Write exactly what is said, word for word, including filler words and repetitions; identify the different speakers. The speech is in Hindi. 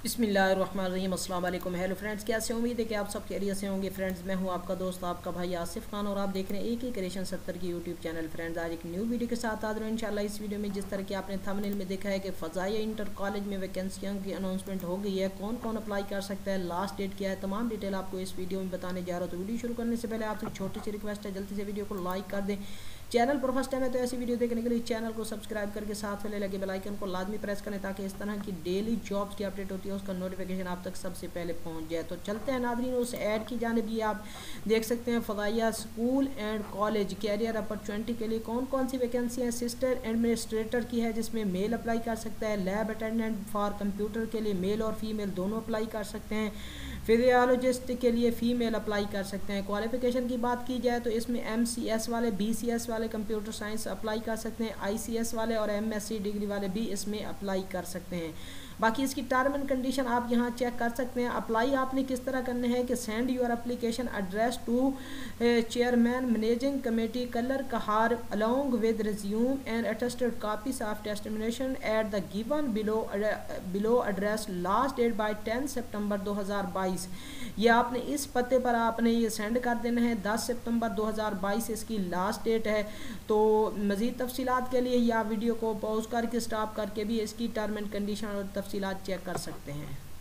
Speaker 1: बिस्मिल्लाहिर्रहमानिर्रहीम। अस्सलाम वालेकुम। हेलो फ्रेंड्स, कैसे उम्मीद है कि आप सब खैरियत से होंगे। फ्रेंड्स, मैं हूं आपका दोस्त आपका भाई आसिफ खान और आप देख रहे हैं एक ही क्रिएशन सत्तर की यूट्यूब चैनल। फ्रेंड्स, आज एक न्यू वीडियो के साथ आ रहा हूं इंशाल्लाह। इस वीडियो में जिस तरह की आपने थंबनेल में देखा है कि फ़ज़ाइया इंटर कॉलेज में वैकेंसियों की अनाउंसमेंट हो गई है, कौन कौन अप्लाई कर सकता है, लास्ट डेट क्या है, तमाम डिटेल आपको इस वीडियो में बताने जा रहा हूँ। तो वीडियो शुरू करने से पहले आपसे छोटी सी रिक्वेस्ट है, जल्दी से वीडियो को लाइक कर दें। चैनल पर फर्स्ट टाइम है तो ऐसी वीडियो देखने के लिए चैनल को सब्सक्राइब करके साथ वाले लगे बेल आइकन को लाजमी प्रेस करें ताकि इस तरह की डेली जॉब्स की अपडेट होती है उसका नोटिफिकेशन आप तक सबसे पहले पहुंच जाए। तो चलते हैं नाज़रीन उस ऐड की जानिब। भी आप देख सकते हैं Fazaia school and college career opportunity के लिए कौन कौन सी वैकेंसी है। सिस्टर एडमिनिस्ट्रेटर की है जिसमें मेल अप्लाई कर सकता है। लैब अटेंडेंट फॉर कंप्यूटर के लिए मेल और फीमेल दोनों अप्लाई कर सकते हैं। फिजियोलॉजिस्ट के लिए फ़ीमेल अप्लाई कर सकते हैं। क्वालिफ़िकेशन की बात की जाए तो इसमें एम सी एस वाले, बी सी एस वाले कंप्यूटर साइंस अप्लाई कर सकते हैं। आई सी एस वाले और एम एस सी डिग्री वाले भी इसमें अप्लाई कर सकते हैं। बाकी इसकी टर्म एंड कंडीशन आप यहाँ चेक कर सकते हैं। अप्लाई आपने किस तरह करने हैं कि send your application address to chairman managing committee Kallar Kahar along with resume and attested copies of testimonials at the given below below address. Last date by ten सितंबर दो हज़ार बाईस। ये आपने इस पते पर आपने ये सेंड कर देना है। दस सितंबर दो हज़ार बाईस इसकी लास्ट डेट है। तो मज़ीद तफसीलात के लिए या वीडियो को पॉज करके स्टॉप करके भी इसकी टर्म एंड कंडीशन और तफसीलात चेक कर सकते हैं।